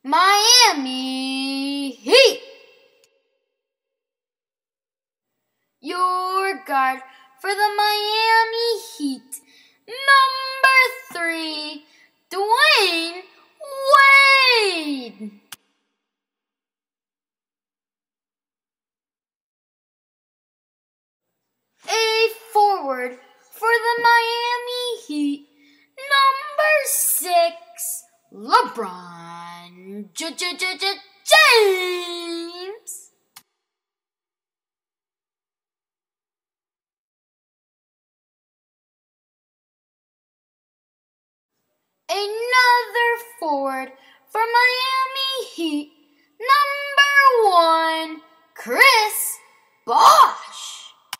Miami Heat. Your guard for the Miami Heat, number 3, Dwyane Wade. A forward for the Miami Heat, number 6, LeBron James. Another forward for Miami Heat, number 1, Chris Bosh.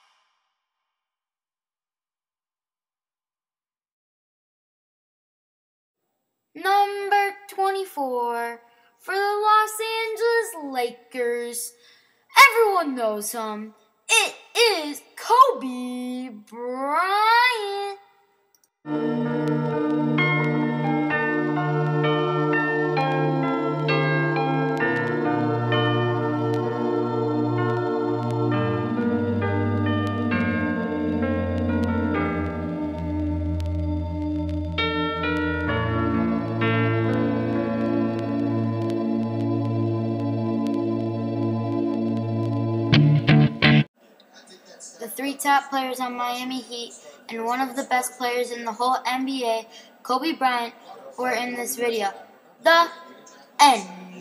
Number 24 for the Los Angeles Lakers. Everyone knows him. It is Kobe Bryant. The 3 top players on Miami Heat and one of the best players in the whole NBA, Kobe Bryant, were in this video. The end.